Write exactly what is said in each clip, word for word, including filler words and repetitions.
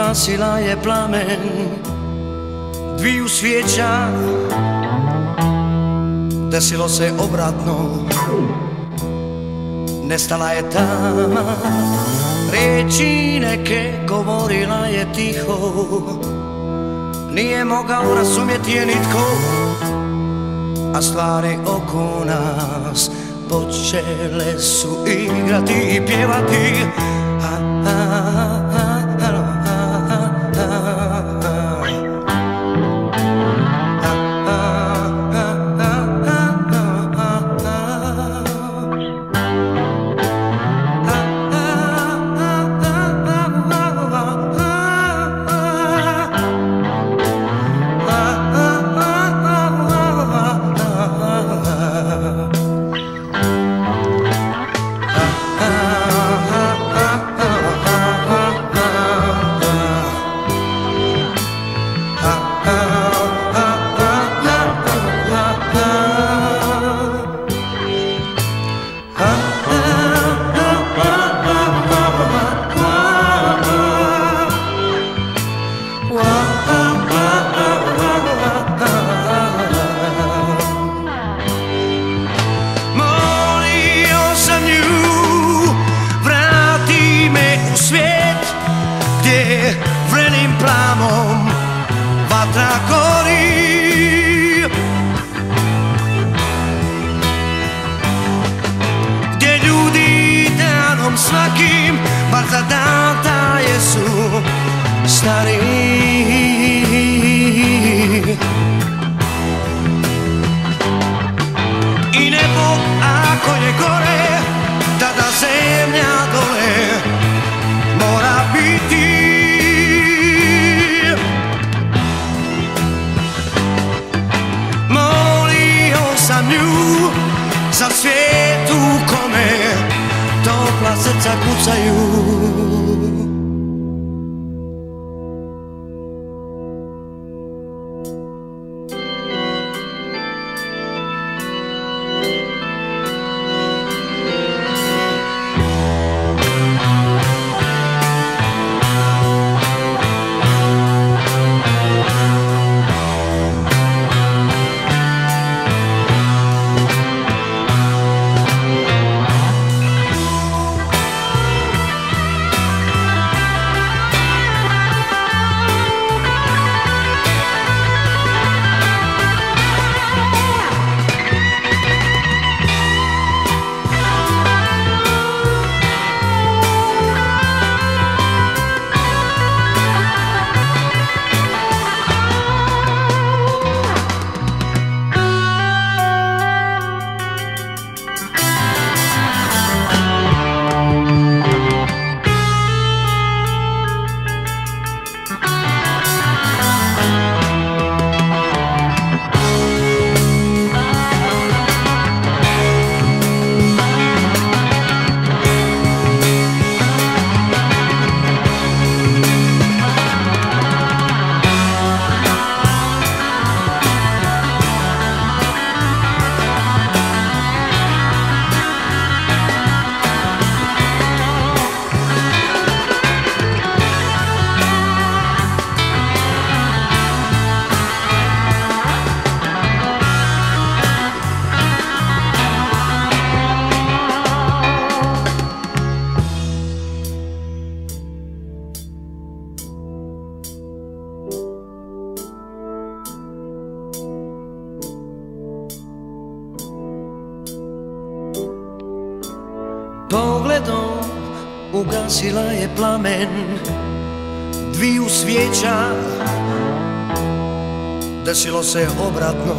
ugasila je plamen dviju svijeća. Desilo se obratno, nestala je tama. Riječi neke govorila je tiho, nije mogao razumjeti je nitko, a stvari oko nas počele su igrati i pjevati. Vrenim plamom vatra gori, gdje ljudi danom svakim bar za dan taje su stari. I nebo ako je gore, tada zemlja dole mora biti. Za svijet u kome topla srca kucaju. Pogledom ugasila je plamen dviju svijeća. Desilo se obratno,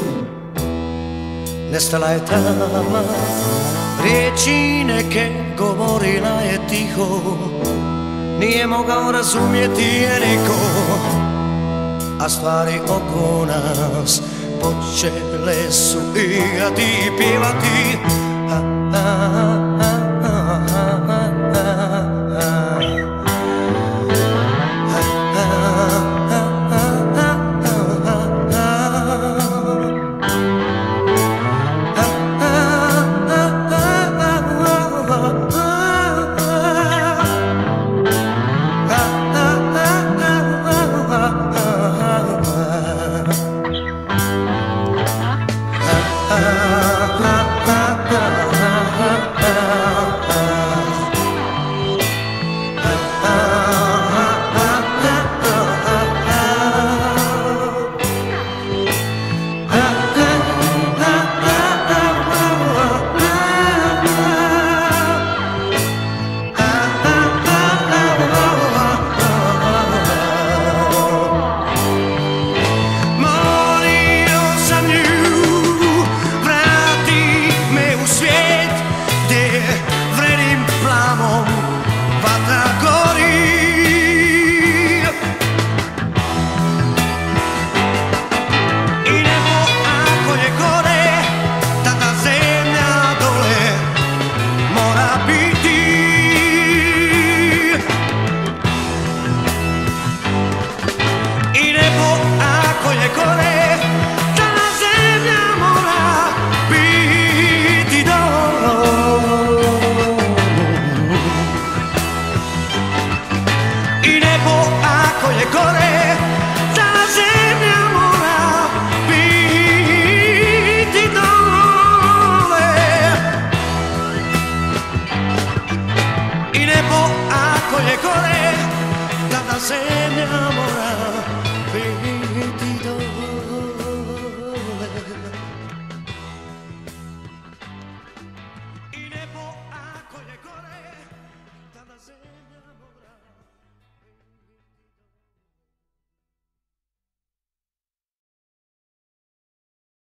nestala je tama. Riječi neke govorila je tiho, nije mogao razumjeti je niko, a stvari oko nas počele su igrati i pjevati. Ha, ha, ha.